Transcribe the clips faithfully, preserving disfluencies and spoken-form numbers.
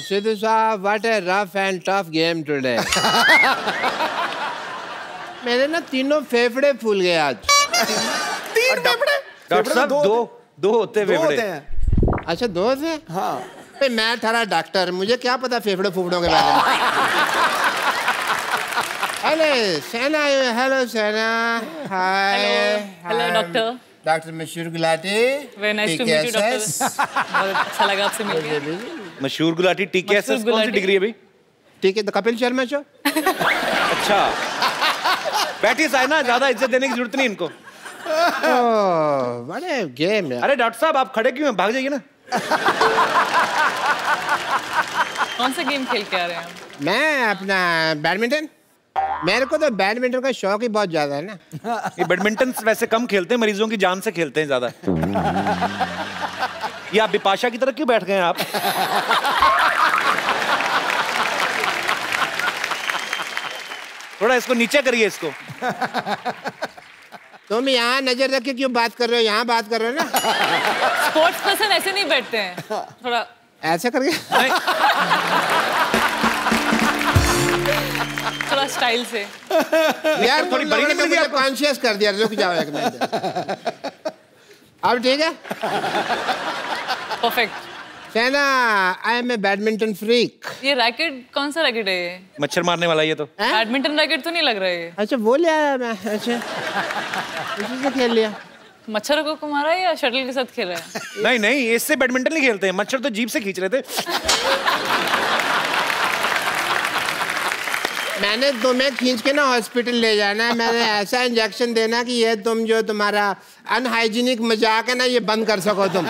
Sidhu साहब, what a rough and tough game today. मेरे ना तीनों फेफड़े फूल गए आज। तीन फेफड़े? डॉक्टर साहब दो दो होते फेफड़े। अच्छा दो होते? हाँ। भाई मैं थारा डॉक्टर, मुझे क्या पता फेफड़े फूफड़ों के बारे में। Hello Saina, hello Saina, hi. Hello doctor. Doctor Mashhoor Gulati. Very nice to meet you doctor. बहुत अच्छा लगा आपसे मिलकर। मशहूर गुलाटी टीकेएस कौन सी डिग्री है भाई? ठीक है, तो कपिल शर्मा शो। अच्छा बैठिए साइना, ज्यादा इज्जत देने की जरूरत नहीं इनको। बड़े गेम है। अरे डॉक्टर साहब आप खड़े क्यों हैं, भाग जाइए ना। कौन सा गेम खेल के आ रहे हैं? मैं अपना बैडमिंटन, मेरे को तो बैडमिंटन का शौक ही बहुत ज्यादा है ना। ये बैडमिंटन वैसे कम खेलते हैं, मरीजों की जान से खेलते हैं ज्यादा। ये आप बिपाशा की तरह क्यों बैठ गए हैं आप? थोड़ा इसको नीचे करिए इसको। तुम यहाँ नजर रख के क्यों बात कर रहे हो, यहाँ बात कर रहे हो ना। स्पोर्ट्स पर्सन ऐसे नहीं बैठते हैं, थोड़ा ऐसे करके। थोड़ा स्टाइल से। यार थोड़ी बड़ी ने मुझे कॉन्शियस कर दिया, रुक जाओ एक मिनट। अब ठीक है? Perfect. Saina, I am a badminton freak. ये रैकेट कौन सा रैकेट है ये? मच्छर मारने वाला ये तो। बैडमिंटन रैकेट तो नहीं लग रहा है। अच्छा वो ले आया मैं। अच्छा इसी से खेल लिया। मच्छर को मारा है या शटल के साथ खेल रहा है? नहीं नहीं, इससे बैडमिंटन नहीं खेलते हैं, मच्छर तो जीभ से खींच रहे थे। मैंने तुम्हें खींच के ना हॉस्पिटल ले जाना है, मैंने ऐसा इंजेक्शन देना कि ये तुम जो तुम्हारा अनहाइजीनिक मजाक है ना ये बंद कर सको तुम।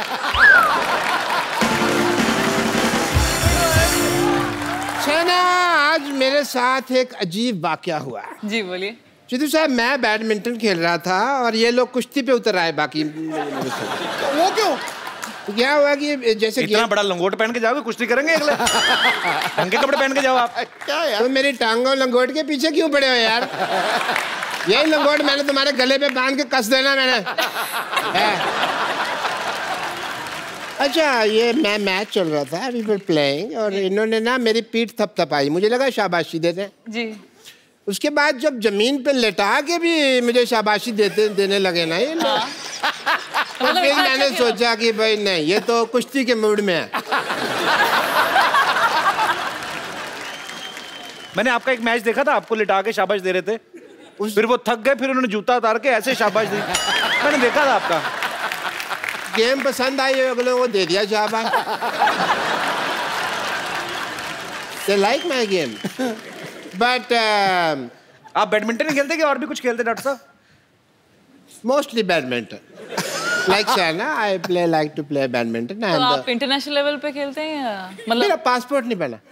सैना, आज मेरे साथ एक अजीब वाकया हुआ। जी बोलिए। सिद्धू साहब, मैं बैडमिंटन खेल रहा था और ये लोग कुश्ती पे उतर आए बाकी। वो क्यों? तो क्या हुआ कि जैसे इतना बड़ा लंगोट पहन के जाओगे, कुश्ती करेंगे अगले? ढंग के कपड़े पहन के जाओ आप। क्या यार? तो मेरी टांगों लंगोट के पीछे क्यों पड़े हो यार? यही लंगोट मैंने तुम्हारे गले पे बांध के कस देना मैंने। अच्छा, ये मैं मैच चल रहा था, वी वर प्लेइंग, और इन्होंने ना मेरी पीठ थपथपाई, मुझे लगा शाबाशी देते हैं। जी। उसके बाद जब जमीन पे लेटा के भी मुझे शाबाशी देते देने लगे ना ये लोग। तो फिर मैंने सोचा कि भाई नहीं, ये तो कुश्ती के मूड में है। मैंने आपका एक मैच देखा था, आपको लिटा के शाबाश दे रहे थे, फिर वो थक गए, फिर उन्होंने जूता उतार के ऐसे शाबाश दी। मैंने देखा था आपका। गेम पसंद आई अगले को दे दिया शाबाश। They like my game. But uh, आप बैडमिंटन नहीं खेलते कि और भी कुछ खेलते डॉक्टर साहब? Mostly badminton. Like Saina, I play like to play badminton. तो आप इंटरनेशनल लेवल पे खेलते हैं या मतलब? मेरा पासपोर्ट नहीं बना।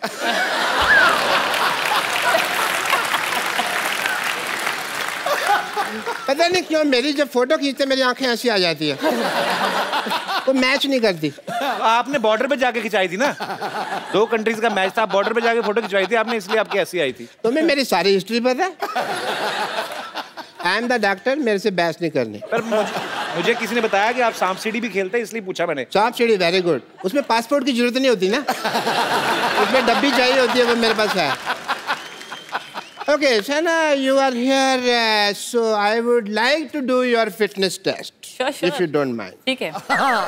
पता नहीं क्यों मेरी जब फोटो खींचते मेरी आंखें ऐसी आ जाती है। तो मैच नहीं करती। आपने बॉर्डर पे जाके खिंचाई थी ना, दो कंट्रीज का मैच था, बॉर्डर पे जाके फोटो खिंचवाई थी आपने, इसलिए आपकी ऐसी आई थी। तुम्हें मेरी सारी हिस्ट्री पता है? आई एम द डॉक्टर, मेरे से बहस नहीं करनी। पर मुझे, मुझे किसी ने बताया कि आप सांप सीढ़ी भी खेलते हैं, इसलिए पूछा मैंने। सांप सीढ़ी वेरी गुड, उसमें पासपोर्ट की जरूरत नहीं होती ना, उसमें डब्बी चाहिए होती है, वो मेरे पास है। Okay, Saina, you are here, uh, so I would like to do your fitness test. Sure, sure. If you don't mind. ठीक है।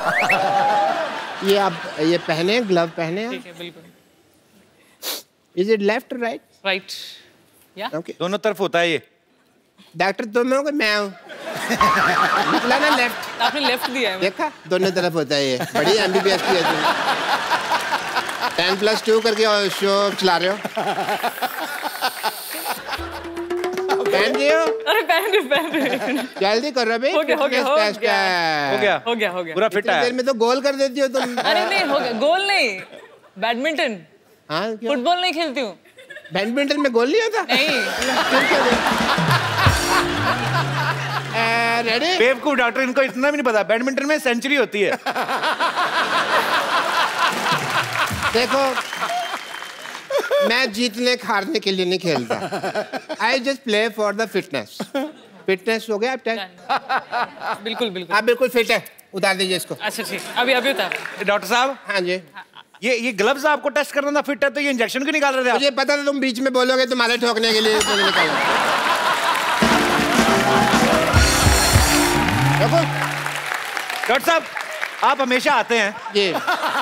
ये आप ये पहने, ग्लव पहने। ठीक है, बिल्कुल। Is it left or right? Right. Yeah. Okay. दोनों तरफ होता है ये। डॉक्टर तुम हो कि मैं हूँ? निकला ना लेफ्ट। आपने लेफ्ट दिया है। देखा, दोनों तरफ होता है ये। बड़ी एमबीबीएस की है तुम। टेन प्लस टू करके शो चला रहे हो। पहन रहे हो? अरे पहन रहे पहन रहे। जल्दी कर रहे भाई। हो गया हो गया हो गया हो गया हो गया हो गया पूरा फिट है। देर में तो गोल कर देती हो तुम। अरे नहीं हो गया, गोल नहीं, बैडमिंटन। हाँ, फुटबॉल नहीं खेलती हूँ। बैडमिंटन में गोल नहीं होता? नहीं। रेडी? बेवकूफ डॉक्टर, इनको इतना भी नहीं पता, बैडमिंटन में सेंचुरी होती है। देखो, मैं जीतने हारने के लिए नहीं खेलता। I just play for the fitness. Fitness हो गया अब? बिल्कुल बिल्कुल। आप बिल्कुल फिट है, उतार दीजिए इसको। अच्छा ठीक, अभी अभी उतार। डॉक्टर साहब। हाँ जी। ये ये ग्लव्स आपको टेस्ट करना था फिट है तो ये इंजेक्शन क्यों निकाल रहे थे आप? मुझे पता था तुम बीच में बोलोगे तुम्हारे ठोकने के लिए निकालो। डॉक्टर साहब आप हमेशा आते हैं जी।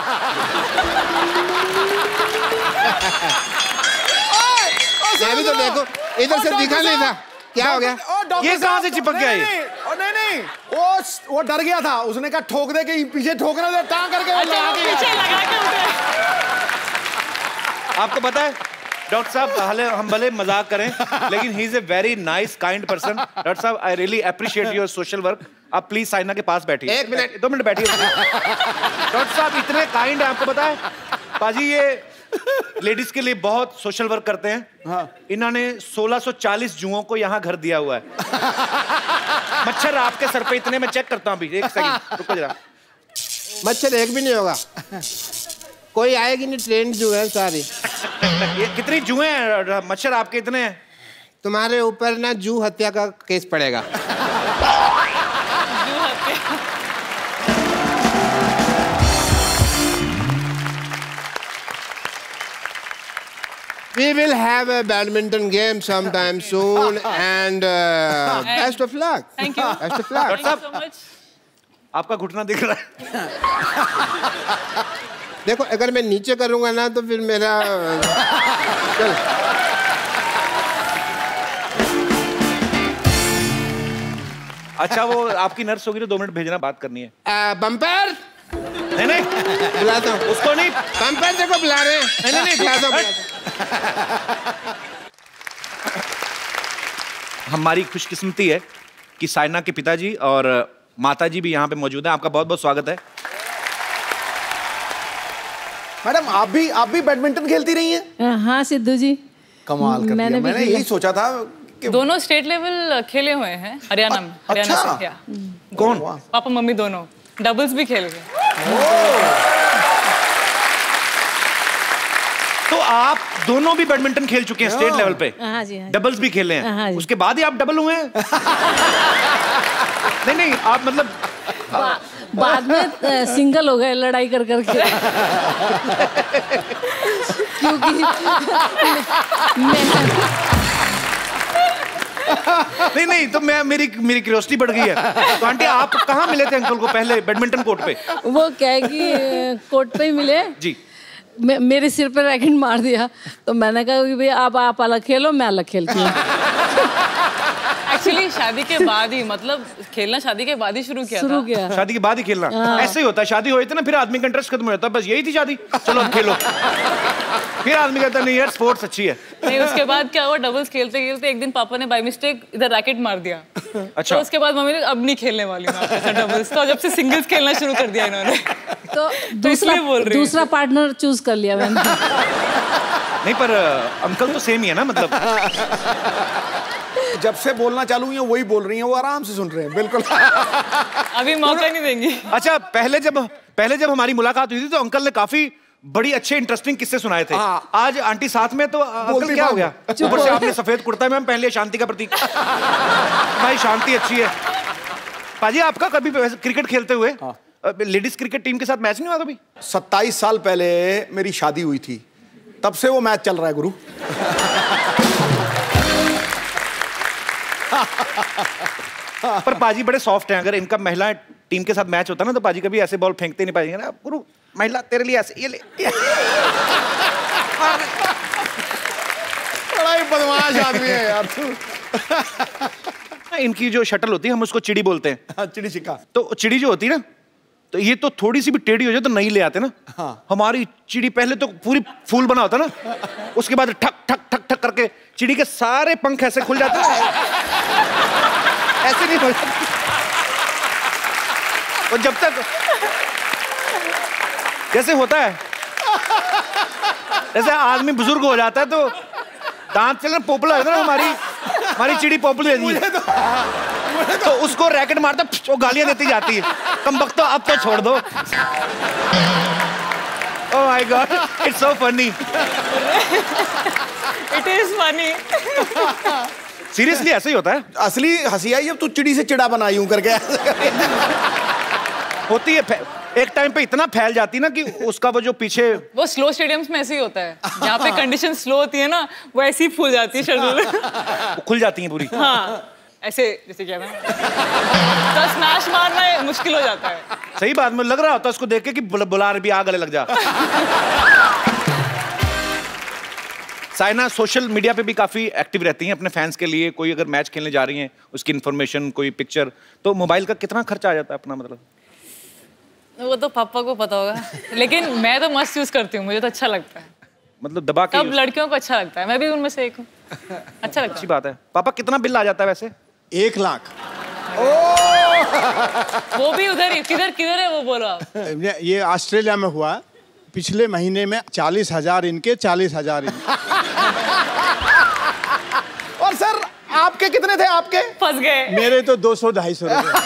मैं भी तो देखो इधर से दिखा नहीं था क्या हो गया? ये कहाँ से चिपक गया ये? नहीं नहीं वो वो डर गया था, उसने कहा ठोक दे के पीछे ठोकना दे टांग करके वो लगा के पीछे लगा के उठे। आपको पता है डॉक्टर साहब भले हम भले मजाक करें लेकिन he is a very nice kind person. Doctor साहब I really appreciate your social work. आप प्लीज साइना के पास बैठिए। एक मिनट दो मिनट बैठिए। डॉक्टर साहब इतने काइंड है, आपको पता है पाजी ये लेडीज के लिए बहुत सोशल वर्क करते हैं। हाँ। इन्होंने सोलह सौ चालीस जुओं को यहाँ घर दिया हुआ है। मच्छर आपके सर पे इतने, मैं चेक करता हूँ अभी, एक सेकंड रुको जरा। मच्छर एक भी नहीं होगा, कोई आएगी नहीं, ट्रेन जो है सारी। ये कितनी जुएं हैं मच्छर आपके इतने हैं? तुम्हारे ऊपर ना जू हत्या का केस पड़ेगा। We will have a badminton game sometime soon and uh, best of luck. Thank you. Best of luck. Thank you so much. आपका घुटना दिख रहा है। देखो अगर मैं नीचे करूंगा ना तो फिर मेरा चल। अच्छा वो आपकी नर्स होगी तो दो मिनट भेजना, बात करनी है। बम्पर नहीं नहीं बुलाता हूँ उसको नहीं, बम्पर देखो बुला रहे हैं। नहीं नहीं नहीं बुलाता हूँ। हमारी खुशकिस्मती है कि साइना के पिताजी और माताजी भी यहाँ पे मौजूद हैं। आपका बहुत बहुत स्वागत है। मैडम आप भी आप भी बैडमिंटन खेलती रही हैं? हाँ सिद्धू जी, कमाल कर मैंने दिया। मैंने यही सोचा था कि दोनों स्टेट लेवल खेले हुए हैं हरियाणा में। हरियाणा अच्छा। से, या। कौन? पापा मम्मी दोनों डबल्स भी खेल गए। तो आप दोनों भी बैडमिंटन खेल चुके हैं स्टेट लेवल पे? हाँ जी, हाँ जी। डबल्स भी खेले हैं? हाँ जी। उसके बाद ही आप डबल हुए हैं? नहीं नहीं आप मतलब बा, बाद में सिंगल हो गए लड़ाई कर करके। क्योंकि मैं नहीं नहीं तो मैं मेरी मेरी क्यूरियोसिटी बढ़ गई है। तो आंटी आप कहाँ मिले थे अंकल को पहले बैडमिंटन कोर्ट पे? वो क्या है कि कोर्ट पे ही मिले जी। मे, मेरे सिर पर रैकेट मार दिया तो मैंने कहा कि भाई आप आप अलग खेलो, मैं अलग खेलती हूँ। एक्चुअली शादी के बाद ही, मतलब खेलना शादी के बाद ही शुरू किया शुरू था। किया शादी के बाद ही खेलना? ऐसे ही होता है, शादी हो जाती है ना फिर आदमी का इंटरेस्ट खत्म हो जाता है। बस यही थी शादी, चलो अब खेलो। फिर आदमी कहता नहीं यार स्पोर्ट्स अच्छी है। नहीं उसके बाद क्या हुआ, डबल्स खेलते खेलते एक दिन पापा ने बाय मिस्टेक इधर रैकेट मार दिया। अच्छा। तो उसके बाद मम्मी ने अब नहीं खेलने वाली हूँ आपके साथ डबल्स, तो जब से सिंगल्स खेलना शुरू कर दिया इन्होंने। तो दूसरा बोल रही दूसरा पार्टनर चूज कर लिया मैंने। नहीं पर अंकल तो सेम ही है ना, मतलब जब से बोलना चालू हुई है वही बोल रही हैं, वो आराम से सुन रहे हैं बिल्कुल। अभी मौका नहीं देंगी। अच्छा पहले जब पहले जब हमारी मुलाकात हुई थी तो अंकल ने काफी बड़ी अच्छे इंटरेस्टिंग किस्से सुनाए थे। हाँ। आज आंटी साथ में तो अंकल क्या हो गया? ऊपर से आपने सफेद कुर्ता में पहन लिया, शांति का प्रतीक। भाई शांति अच्छी है। पाजी आपका कभी क्रिकेट खेलते हुए लेडीज क्रिकेट टीम के साथ मैच नहीं हुआ कभी? सत्ताईस साल पहले मेरी शादी हुई थी, तब से वो मैच चल रहा है गुरु। पर पाजी बड़े सॉफ्ट हैं। अगर इनका महिला टीम के साथ मैच होता ना तो पाजी कभी ऐसे बॉल फेंकते नहीं पाएंगे ना। गुरु महिला तेरे लिए ऐसे ये ले। बड़ा ही बदमाश आदमी है यार तू। इनकी जो शटल होती है हम उसको चिड़ी बोलते हैं। हाँ, चिड़ी छिक्का। तो चिड़ी जो होती है ना, तो ये तो थोड़ी सी भी टेढ़ी हो जाए तो नहीं ले आते ना। हाँ। हमारी चिड़ी पहले तो पूरी फूल बना होता ना, उसके बाद ठक ठक ठक ठक करके चिड़ी के सारे पंख ऐसे खुल जाते हैं। ऐसे नहीं हो जाते। और जब तक जैसे होता है, जैसे आदमी बुजुर्ग हो जाता है तो दांत चलना पोपला होता है ना, हमारी हमारी चिड़ी पोपली रहती है। तो उसको रैकेट मारता वो गालियां देती जाती है, कम वक्त तो अब तो छोड़ दो। Oh my God, it's so funny. It is funny. Seriously ऐसे ही होता है। असली हंसी आई जब तू चिड़ी से चिड़ा बनाई हूं करके। होती है एक टाइम पे इतना फैल जाती ना कि उसका वो जो पीछे वो स्लो स्टेडियम्स में ऐसे ही होता है, जहाँ पे कंडीशन स्लो होती है ना, वो ऐसे ही फूल जाती है शरीर, खुल जाती है पूरी। हाँ ऐसे जैसे क्या है तो स्मैश मारना मुश्किल हो जाता है। सही बात, में लग रहा होता है उसको देख के कि बुला रही भी आ गले लग जा। साइना सोशल मीडिया पे भी काफी एक्टिव रहती हैं अपने फैंस के लिए। कोई अगर मैच खेलने जा रही हैं उसकी इन्फॉर्मेशन, कोई पिक्चर, तो मोबाइल का कितना खर्चा आ जाता है अपना? मतलब वो तो पापा को पता होगा, लेकिन मैं तो मस्त यूज करती हूँ, मुझे तो अच्छा लगता है। मतलब दबा के सब लड़कियों को अच्छा लगता है, मैं भी उनमें से एक हूँ। अच्छा लगता है। अच्छी बात है। पापा कितना बिल आ जाता है वैसे? एक लाख। वो भी उधर ही, किधर किधर है वो बोलो आप। ये ऑस्ट्रेलिया में हुआ पिछले महीने में। चालीस हजार इनके, चालीस हजार इनके। और सर आपके कितने थे? आपके फंस गए। मेरे तो दो सौ ढाई सौ रुपए।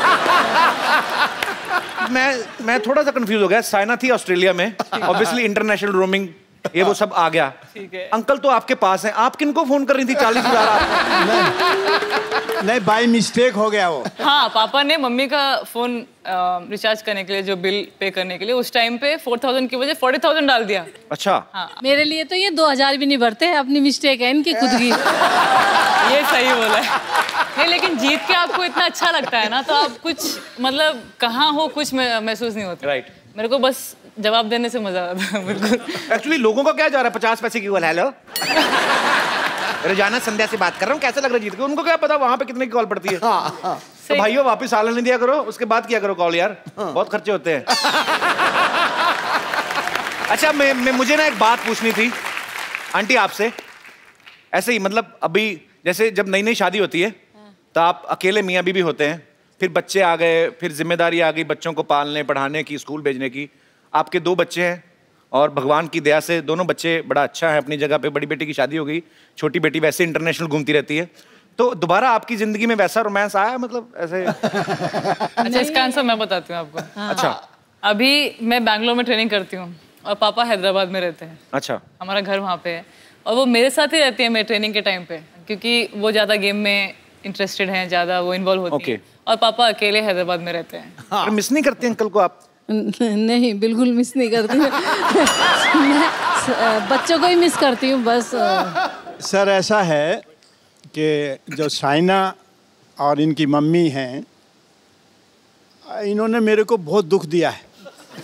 मैं मैं थोड़ा सा कंफ्यूज हो गया। साइना थी ऑस्ट्रेलिया में, ऑब्वियसली इंटरनेशनल रोमिंग ये वो सब आ गया। ठीक है। अंकल तो आपके पास हैं, आप किनको फोन कर रही थी? चालीस हजार आप नहीं, बाय मिस्टेक हो गया वो। हाँ, पापा ने मम्मी का फोन रिचार्ज करने के लिए, जो बिल पे करने के लिए, उस टाइम पे फोर थाउजेंड की वजह फोर्टी थाउजेंड डाल दिया। अच्छा। हाँ। मेरे लिए तो ये दो हजार भी नहीं भरते, अपनी मिस्टेक है इनकी खुद की। ये सही बोला है। नहीं, लेकिन जीत के आपको इतना अच्छा लगता है ना, तो आप कुछ मतलब कहाँ हो कुछ महसूस नहीं होता। राइट। मेरे को बस जवाब देने से मजा आता है। बिल्कुल। एक्चुअली लोगों का क्या जा रहा है पचास पैसे की कॉल? हेलो रोजाना संध्या से बात कर रहा हूँ, कैसा लग रहा है जीत के? उनको क्या पता वहां पे कितने की कॉल पड़ती है। हाँ, हाँ। तो भाइयों वापस आ लेने दिया करो, उसके बाद किया करो कॉल यार। हाँ। बहुत खर्चे होते हैं। अच्छा, मैं, मैं मुझे ना एक बात पूछनी थी आंटी आपसे। ऐसे ही मतलब अभी जैसे जब नई नई शादी होती है तो आप अकेले मियाँ बीवी होते हैं, फिर बच्चे आ गए, फिर जिम्मेदारी आ गई बच्चों को पालने पढ़ाने की, स्कूल भेजने की। आपके दो बच्चे हैं और भगवान की दया से दोनों बच्चे बड़ा अच्छा है अपनी जगह पे। बड़ी बेटी की शादी हो गई, छोटी बेटी वैसे इंटरनेशनल घूमती रहती है। तो दोबारा आपकी जिंदगी में वैसा रोमांस आया मतलब ऐसे? अच्छा, इसका आंसर मैं बताती हूँ आपको। हाँ। अच्छा, अभी मैं बैंगलोर में ट्रेनिंग करती हूँ और पापा हैदराबाद में रहते हैं। अच्छा। हमारा घर वहाँ पे है और वो मेरे साथ ही रहती है मेरे ट्रेनिंग के टाइम पे, क्योंकि वो ज़्यादा गेम में इंटरेस्टेड हैं, ज़्यादा वो इन्वॉल्व होती okay. है। और पापा अकेले हैदराबाद में रहते हैं। हाँ। मिस नहीं करते अंकल को आप? नहीं, बिल्कुल मिस नहीं करती। मैं बच्चों को ही मिस करती हूँ बस। सर ऐसा है कि जो साइना और इनकी मम्मी हैं, इन्होंने मेरे को बहुत दुख दिया है।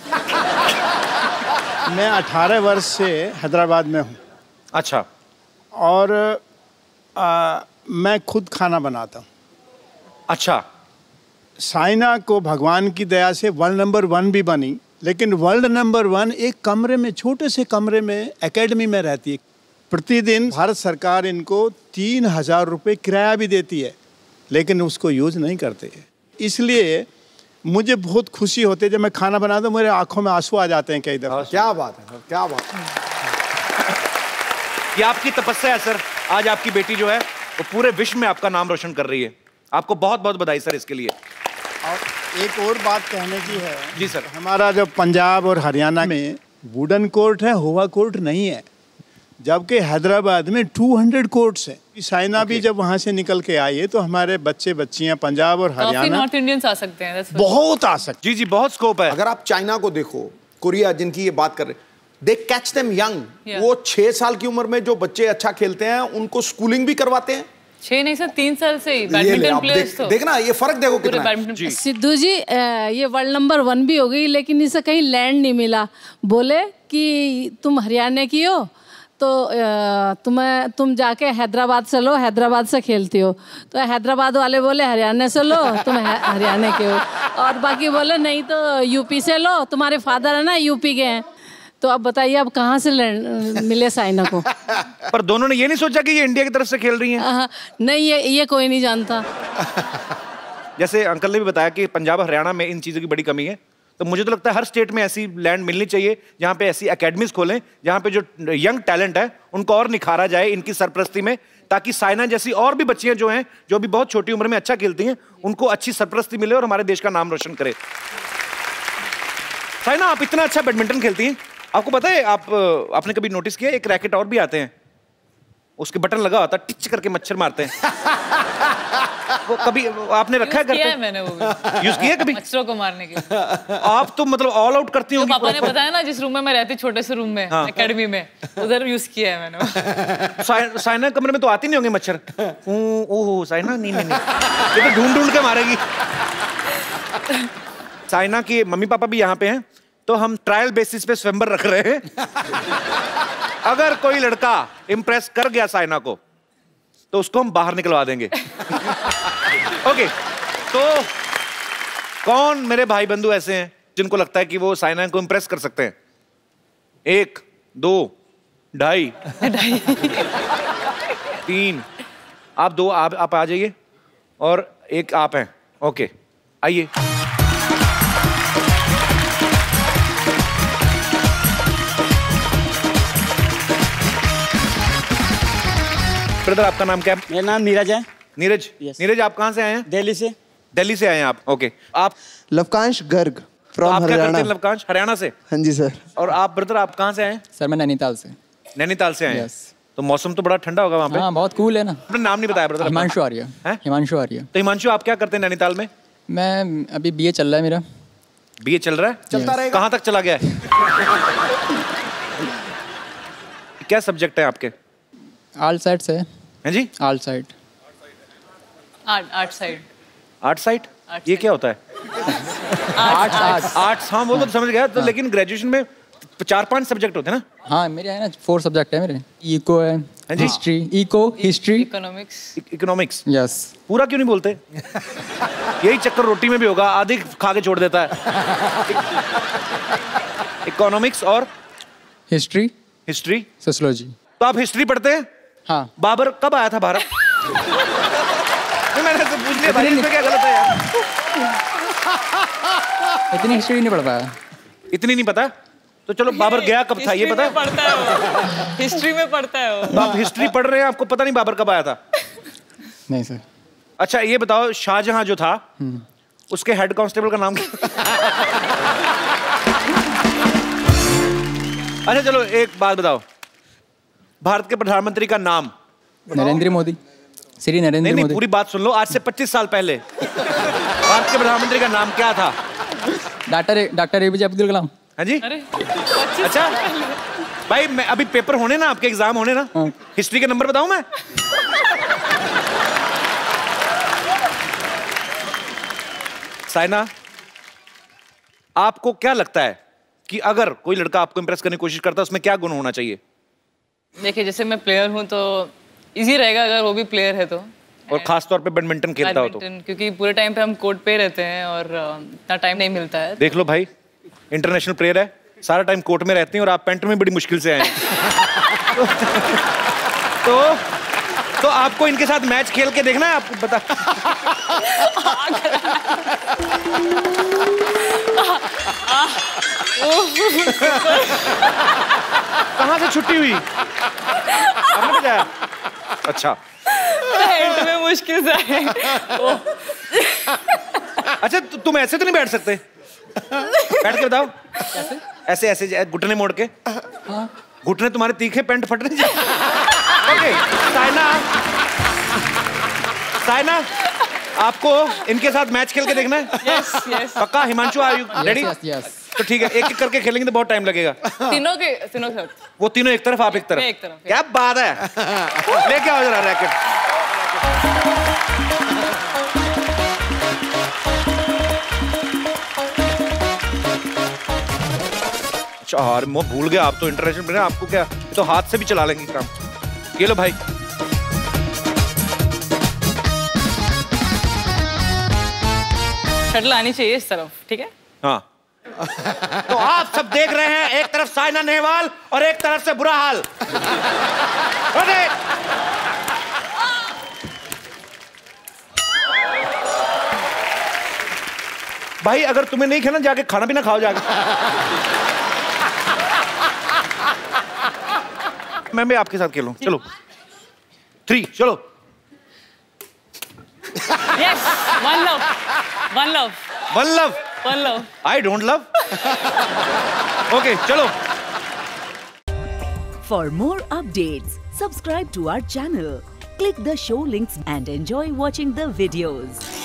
मैं अठारह वर्ष से हैदराबाद में हूँ। अच्छा। और आ, मैं खुद खाना बनाता हूँ। अच्छा। साइना को भगवान की दया से वर्ल्ड नंबर वन भी बनी, लेकिन वर्ल्ड नंबर वन एक कमरे में, छोटे से कमरे में एकेडमी में रहती है। प्रतिदिन भारत सरकार इनको तीन हजार रुपये किराया भी देती है, लेकिन उसको यूज नहीं करते। इसलिए मुझे बहुत खुशी होती है जब मैं खाना बनाता हूँ, मेरे आंखों में आंसू आ जाते हैं कई दफा। क्या बात है, क्या बात है। ये आपकी तपस्या है सर। आज आपकी बेटी जो है वो पूरे विश्व में आपका नाम रोशन कर रही है। आपको बहुत बहुत बधाई सर इसके लिए। और एक और बात कहने की है। जी सर। हमारा जो पंजाब और हरियाणा में वुडन कोर्ट है, हुआ कोर्ट नहीं है, जबकि हैदराबाद में दो सौ कोर्ट्स हैं। साइना भी जब वहाँ से निकल के आई है तो हमारे बच्चे बच्चियाँ पंजाब और हरियाणा नॉर्थ इंडियंस आ सकते हैं, बहुत आ सकते। जी जी, बहुत स्कोप है। अगर आप चाइना को देखो, कोरिया जिनकी ये बात कर रहे, दे कैच देम यंग। वो छह साल की उम्र में जो बच्चे अच्छा खेलते हैं उनको स्कूलिंग भी करवाते हैं। छह नहीं सर, तीन साल से ही बैडमिंटन प्लेयर्स। देख, देखना ये फर्क देखो कितना है। सिद्धू जी, ये वर्ल्ड नंबर वन भी हो गई, लेकिन इसे कहीं लैंड नहीं मिला। बोले कि तुम हरियाणा की हो तो तुम्हें तुम जाके हैदराबाद से लो, हैदराबाद से खेलती हो। तो हैदराबाद वाले बोले हरियाणा से लो, तुम हरियाणा के हो। और बाकी बोले नहीं तो यूपी से लो, तुम्हारे फादर है ना यूपी के हैं। तो अब बताइए अब कहाँ से मिले साइना को? पर दोनों ने ये नहीं सोचा कि ये इंडिया की तरफ से खेल रही हैं? नहीं, ये ये कोई नहीं जानता। जैसे अंकल ने भी बताया कि पंजाब हरियाणा में इन चीज़ों की बड़ी कमी है, तो मुझे तो लगता है हर स्टेट में ऐसी लैंड मिलनी चाहिए जहाँ पे ऐसी एकेडमीज खोलें जहाँ पे जो यंग टैलेंट है उनको और निखारा जाए इनकी सरपरस्ती में, ताकि साइना जैसी और भी बच्चियाँ जो हैं जो अभी बहुत छोटी उम्र में अच्छा खेलती हैं उनको अच्छी सरपरस्ती मिले और हमारे देश का नाम रोशन करे। साइना, आप इतना अच्छा बैडमिंटन खेलती हैं, आपको पता है आप आपने कभी नोटिस किया एक रैकेट और भी आते हैं, उसके बटन लगा होता है, टिच करके मच्छर मारते हैं। वो कभी आपने रखा है घर पे? किया है मैंने वो भी। यूज किया कभी? मच्छरों को मारने के लिए। आप तो मतलब ऑल आउट करती होंगी। पापा ने बताया ना जिस रूम में मैं रहती, छोटे से रूम में एकेडमी में, उधर यूज किया है मैंने। साइ- साइना कमरे में तो आती नहीं होंगे मच्छर? ओह साइना, नहीं नहीं नहीं, ये तो ढूंढ ढूंढ के मारेगी। साइना के मम्मी पापा भी यहाँ पे हैं, तो हम ट्रायल बेसिस पे स्वयंवर रख रहे हैं। अगर कोई लड़का इम्प्रेस कर गया साइना को, तो उसको हम बाहर निकलवा देंगे। ओके, तो कौन मेरे भाई बंधु ऐसे हैं जिनको लगता है कि वो साइना को इम्प्रेस कर सकते हैं? एक, दो, ढाई, तीन, आप दो, आप आप आ जाइए, और एक आप हैं। ओके, आइए। ब्रदर, आपका नाम क्या है? मेरा नाम नीरज है। नीरज? Yes. नीरज, आप कहाँ से आए हैं? दिल्ली से। दिल्ली से आए हैं आप? ओके, आप? लवकांश गर्ग तो फ्रॉम आप क्या करते हरियाणा। हैं लवकांश? हरियाणा से? हाँ जी सर। और आप ब्रदर, आप कहाँ से आए हैं? सर मैं नैनीताल से। नैनीताल से आए हैं? Yes. तो मौसम तो बड़ा ठंडा होगा वहाँ पे? हाँ बहुत कूल है ना। अपना नाम नहीं बताया ब्रदर। हिमांशु आर्य। हैं? हिमांशु आर्य। तो हिमांशु, आप क्या करते हैं नैनीताल में? मैं अभी बीए चल रहा है मेरा। बीए चल रहा है? चलता रहेगा। कहाँ तक चला गया है? क्या सब्जेक्ट है आपके? आर्ट साइड से। हैं जी? Art side. Art art side. Art side? ये क्या होता है? आर्ट्स आर्ट्स आर्ट्स, हाँ वो तो समझ गया। तो लेकिन ग्रेजुएशन में चार पांच सब्जेक्ट होते हैं ना? हाँ मेरे है ना, फोर सब्जेक्ट है मेरे। इको है, जी? History, eco, history, economics. Economics. Yes. पूरा क्यों नहीं बोलते? यही चक्कर रोटी में भी होगा, आधी खा के छोड़ देता है। इकोनॉमिक्स और हिस्ट्री, हिस्ट्री, सोशियोलॉजी। तो आप हिस्ट्री पढ़ते हैं? हाँ। बाबर कब आया था भारत? मैंने तो पूछ लिया भाई, इसमें क्या गलत है यार? इतनी हिस्ट्री नहीं पढ़ पाया। इतनी नहीं पता? तो चलो, बाबर गया कब था ये पता है? पढ़ता है वो, हिस्ट्री में पढ़ता है वो। आप हिस्ट्री पढ़ रहे हैं, आपको पता नहीं बाबर कब आया था? नहीं सर। अच्छा ये बताओ, शाहजहां जो था उसके हेड कांस्टेबल का नाम क्या? अच्छा चलो एक बात बताओ, भारत के प्रधानमंत्री का नाम? नरेंद्र मोदी, श्री नरेंद्र नहीं नहीं, मोदी। पूरी बात सुन लो। आज से पच्चीस साल पहले भारत के प्रधानमंत्री का नाम क्या था? Doctor doctor APJ Abdul Kalam. हाँ जी? अरे अच्छा भाई, मैं अभी पेपर होने ना, आपके एग्जाम होने ना, हाँ। हिस्ट्री के नंबर बताऊं मैं? साइना, आपको क्या लगता है कि अगर कोई लड़का आपको इंप्रेस करने की कोशिश करता है, उसमें क्या गुण होना चाहिए? देखिए, जैसे मैं प्लेयर हूँ तो इजी रहेगा अगर वो भी प्लेयर है तो। और खास तौर पे बैडमिंटन खेलता हो तो? बैडमिंटन, क्योंकि पूरे टाइम पे हम कोर्ट पे रहते हैं और इतना टाइम नहीं मिलता है। देख लो भाई, इंटरनेशनल प्लेयर है, सारा टाइम कोर्ट में रहती हैं, और आप पेंट में बड़ी मुश्किल से आए हैं। तो तो आपको इनके साथ मैच खेल के देखना है, आपको बता। कहाँ से छुट्टी हुई? आपने बताया? अच्छा, पेंट में मुश्किल से आए। अच्छा तु, तुम ऐसे तो नहीं बैठ सकते? बैठ के बताओ। ऐसे ऐसे घुटने मोड़ के। घुटने तुम्हारे तीखे, पेंट फट रही है। ओके साइना, साइना आपको इनके साथ मैच खेल के देखना है? Yes yes. पक्का? Himanshu are you ready? Yes yes. तो ठीक है, एक एक करके खेलेंगे तो बहुत टाइम लगेगा। तीनों के तीनों के साथ। वो तीनों एक तरफ, आप एक तरफ। मैं एक तरफ। क्या बात है। लेके आओ जरा रैकेट। चार मैं भूल गया, आप तो इंटरनेशनल प्लेयर, आपको क्या, ये तो हाथ से भी चला लेंगे काम। ये लो भाई। शटल आनी चाहिए इस तरफ, ठीक है? हाँ। तो आप सब देख रहे हैं, एक तरफ साइना नेहवाल और एक तरफ से बुरा हाल। भाई अगर तुम्हें नहीं खेलना, जाके खाना पीना खाओ जाके। मैं भी आपके साथ खेलूं, चलो। थ्री, चलो। Yes, one love, one love, one love, one love. I don't love. Okay चलो। For more updates, subscribe to our channel, Click the show links and enjoy watching the videos.